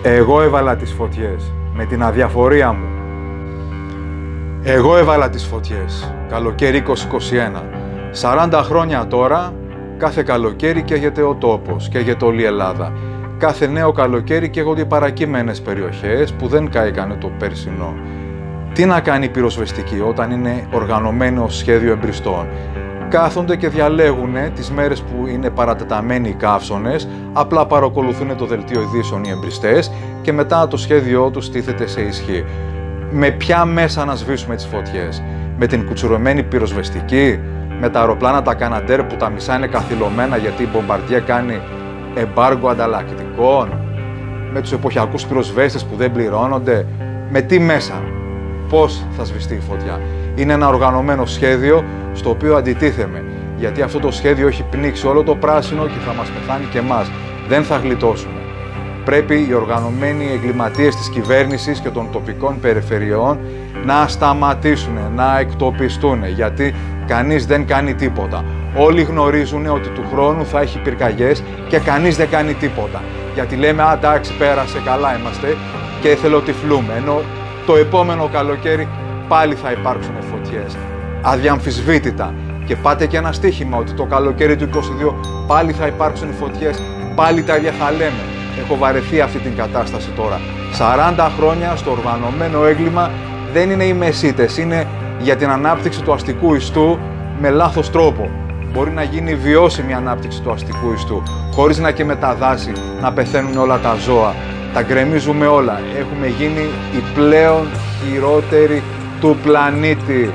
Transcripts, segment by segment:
Εγώ έβαλα τις φωτιές, με την αδιαφορία μου. Εγώ έβαλα τις φωτιές, καλοκαίρι 2021. 40 χρόνια τώρα, κάθε καλοκαίρι καίγεται ο τόπος, καίγεται όλη η Ελλάδα. Κάθε νέο καλοκαίρι καίγονται οι παρακείμενες περιοχές που δεν κάηκαν το περσινό. Τι να κάνει η πυροσβεστική όταν είναι οργανωμένο σχέδιο εμπριστών? Κάθονται και διαλέγουν τις μέρες που είναι παρατεταμένοι οι καύσωνες, απλά παρακολουθούν το δελτίο ειδήσεων οι εμπριστές και μετά το σχέδιό τους τίθεται σε ισχύ. Με ποια μέσα να σβήσουμε τις φωτιές? Με την κουτσουρωμένη πυροσβεστική, με τα αεροπλάνα τα Καναντέρ που τα μισά είναι καθυλωμένα γιατί η Μπομπαρντιέ κάνει εμπάργκο ανταλλακτικών, με τους εποχιακούς πυροσβέστες που δεν πληρώνονται? Με τι μέσα? Πώς θα σβηστεί η φωτιά? Είναι ένα οργανωμένο σχέδιο στο οποίο αντιτίθεμαι, γιατί αυτό το σχέδιο έχει πνίξει όλο το πράσινο και θα μας πεθάνει και εμάς. Δεν θα γλιτώσουμε. Πρέπει οι οργανωμένοι εγκληματίες της κυβέρνησης και των τοπικών περιφερειών να σταματήσουν, να εκτοπιστούν, γιατί κανείς δεν κάνει τίποτα. Όλοι γνωρίζουν ότι του χρόνου θα έχει πυρκαγιές και κανείς δεν κάνει τίποτα. Γιατί λέμε, εντάξει, πέρασε, καλά είμαστε και εθελοτυφλούμε, ενώ το επόμενο καλοκαίρι πάλι θα υπάρξουν φωτιές. Αδιαμφισβήτητα. Και πάτε και ένα στοίχημα ότι το καλοκαίρι του 22 πάλι θα υπάρξουν φωτιές, πάλι τα ίδια θα λέμε. Έχω βαρεθεί αυτή την κατάσταση τώρα. 40 χρόνια στο οργανωμένο έγκλημα δεν είναι οι μεσίτες, είναι για την ανάπτυξη του αστικού ιστού με λάθος τρόπο. Μπορεί να γίνει βιώσιμη ανάπτυξη του αστικού ιστού, χωρίς να και με τα δάση να πεθαίνουν όλα τα ζώα. Τα γκρεμίζουμε όλα. Έχουμε γίνει οι πλέον χειρότεροι του πλανήτη.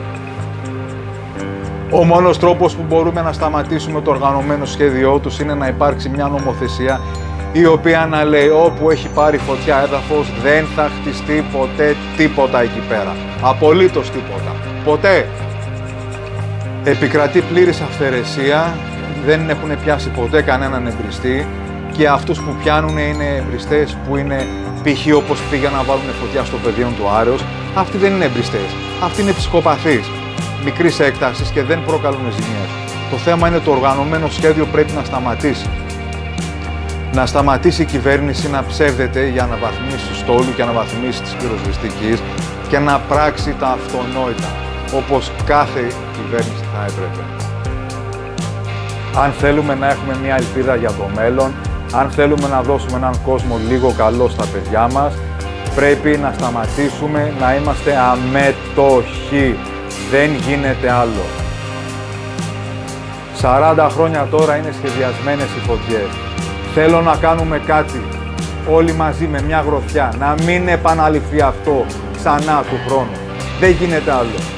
Ο μόνος τρόπος που μπορούμε να σταματήσουμε το οργανωμένο σχέδιό τους είναι να υπάρξει μια νομοθεσία η οποία να λέει όπου έχει πάρει φωτιά έδαφος δεν θα χτιστεί ποτέ τίποτα εκεί πέρα. Απολύτως τίποτα. Ποτέ. Επικρατεί πλήρης αυθαιρεσία, δεν έχουν πιάσει ποτέ κανέναν εμπριστή και αυτούς που πιάνουν είναι εμπριστές που είναι π.χ. όπως πήγαν να βάλουν φωτιά στο πεδίο του Άρεως. Αυτοί δεν είναι εμπριστές. Αυτοί είναι ψυχοπαθείς, μικρής έκτασης και δεν προκαλούν ζημιές. Το θέμα είναι το οργανωμένο σχέδιο πρέπει να σταματήσει. Να σταματήσει η κυβέρνηση να ψεύδεται για να βαθμίσει του στόλου και να βαθμίσει της πυροσβεστικής και να πράξει τα αυτονόητα, όπως κάθε κυβέρνηση θα έπρεπε. Αν θέλουμε να έχουμε μια ελπίδα για το μέλλον, αν θέλουμε να δώσουμε έναν κόσμο λίγο καλό στα παιδιά μας, πρέπει να σταματήσουμε να είμαστε αμέτωχοι. Δεν γίνεται άλλο. 40 χρόνια τώρα είναι σχεδιασμένες οι φωτιές. Θέλω να κάνουμε κάτι όλοι μαζί με μια γροθιά, να μην επαναληφθεί αυτό ξανά του χρόνου. Δεν γίνεται άλλο.